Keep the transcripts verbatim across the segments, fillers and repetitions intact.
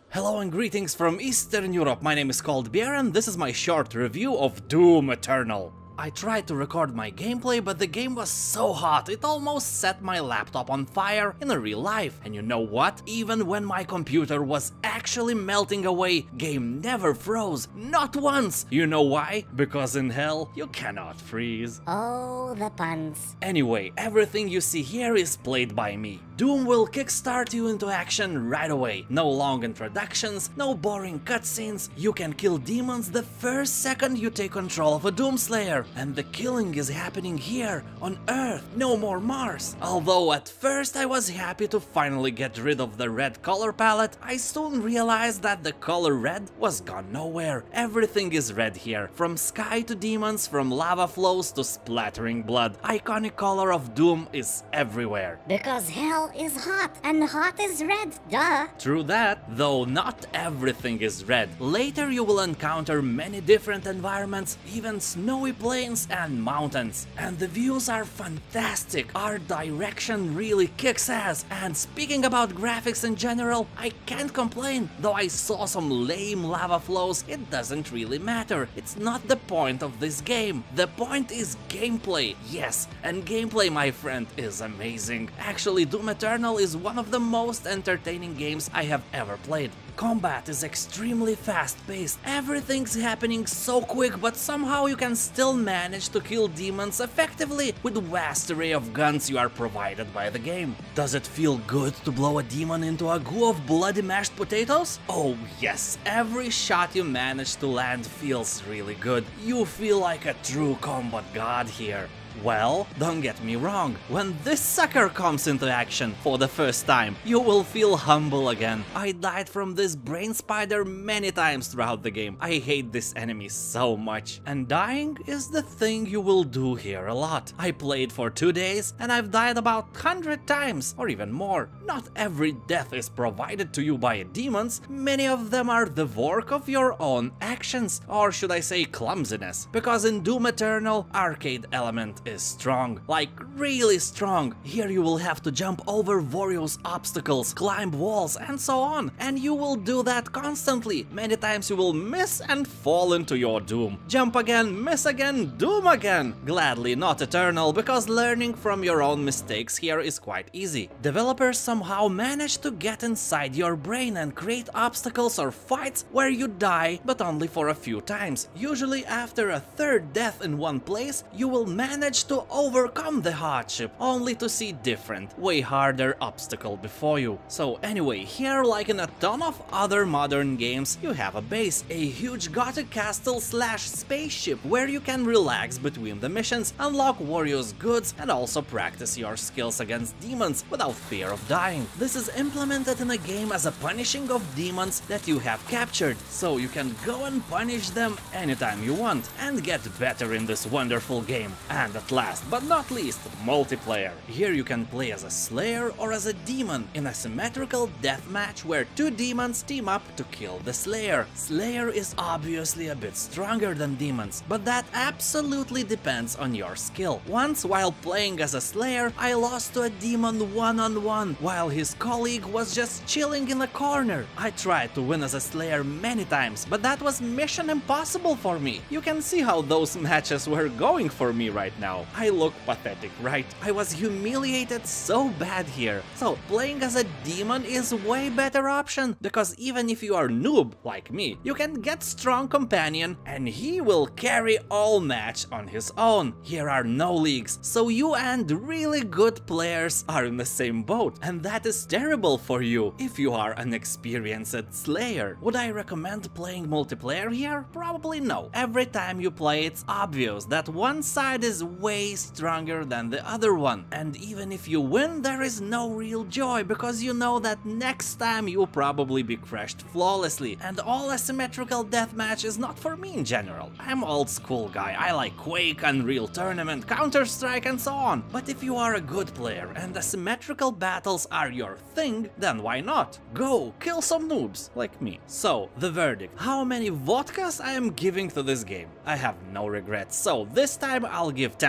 Hello and greetings from Eastern Europe, my name is Coldbear and this is my short review of Doom Eternal. I tried to record my gameplay, but the game was so hot, it almost set my laptop on fire in a real life. And you know what? Even when my computer was actually melting away, game never froze, not once! You know why? Because in hell, you cannot freeze. Oh, the puns. Anyway, everything you see here is played by me. Doom will kickstart you into action right away. No long introductions, no boring cutscenes, you can kill demons the first second you take control of a Doomslayer. And the killing is happening here, on Earth, no more Mars. Although at first I was happy to finally get rid of the red color palette, I soon realized that the color red was gone nowhere. Everything is red here, from sky to demons, from lava flows to splattering blood. Iconic color of Doom is everywhere. Because hell is hot, and hot is red, duh. True that, though not everything is red. Later you will encounter many different environments, even snowy plains and mountains. And the views are fantastic, art direction really kicks ass. And speaking about graphics in general, I can't complain. Though I saw some lame lava flows, it doesn't really matter. It's not the point of this game. The point is gameplay. Yes, and gameplay, my friend, is amazing. Actually, Doom Eternal is one of the most entertaining games I have ever played. Combat is extremely fast-paced, everything's happening so quick, but somehow you can still manage to kill demons effectively with the vast array of guns you are provided by the game. Does it feel good to blow a demon into a goo of bloody mashed potatoes? Oh yes, every shot you manage to land feels really good. You feel like a true combat god here. Well, don't get me wrong, when this sucker comes into action for the first time, you will feel humble again. I died from this brain spider many times throughout the game. I hate this enemy so much. And dying is the thing you will do here a lot. I played for two days and I've died about one hundred times, or even more. Not every death is provided to you by demons, many of them are the work of your own actions, or should I say clumsiness, because in Doom Eternal, arcade element is strong, like really strong. Here you will have to jump over various obstacles, climb walls and so on, and you will do that constantly. Many times you will miss and fall into your doom. Jump again, miss again, doom again. Gladly not Eternal, because learning from your own mistakes here is quite easy. Developers somehow manage to get inside your brain and create obstacles or fights where you die, but only for a few times. Usually after a third death in one place, you will manage to overcome the hardship, only to see different, way harder obstacle before you. So anyway, here, like in a ton of other modern games, you have a base, a huge gothic castle slash spaceship where you can relax between the missions, unlock various goods and also practice your skills against demons without fear of dying. This is implemented in a game as a punishing of demons that you have captured, so you can go and punish them anytime you want and get better in this wonderful game. And at last but not least, multiplayer. Here you can play as a Slayer or as a demon in a symmetrical deathmatch where two demons team up to kill the Slayer. Slayer is obviously a bit stronger than demons, but that absolutely depends on your skill. Once, while playing as a Slayer, I lost to a demon one-on-one, while his colleague was just chilling in a corner. I tried to win as a Slayer many times, but that was mission impossible for me. You can see how those matches were going for me right now. I look pathetic, right? I was humiliated so bad here. So playing as a demon is way better option, because even if you are noob like me, you can get strong companion and he will carry all match on his own. Here are no leagues, so you and really good players are in the same boat, and that is terrible for you if you are an experienced Slayer. Would I recommend playing multiplayer here? Probably no. Every time you play, it's obvious that one side is way stronger than the other one, and even if you win, there is no real joy, because you know that next time you'll probably be crushed flawlessly, and all asymmetrical deathmatch is not for me in general. I'm old school guy, I like Quake, Unreal Tournament, Counter-Strike and so on, but if you are a good player and asymmetrical battles are your thing, then why not? Go, kill some noobs, like me. So, the verdict. How many vodkas I am giving to this game? I have no regrets, so this time I'll give ten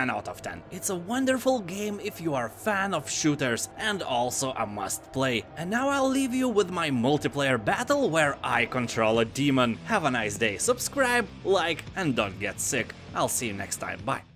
ten out of ten. It's a wonderful game if you are a fan of shooters and also a must play. And now I'll leave you with my multiplayer battle where I control a demon. Have a nice day, subscribe, like, and don't get sick. I'll see you next time, bye.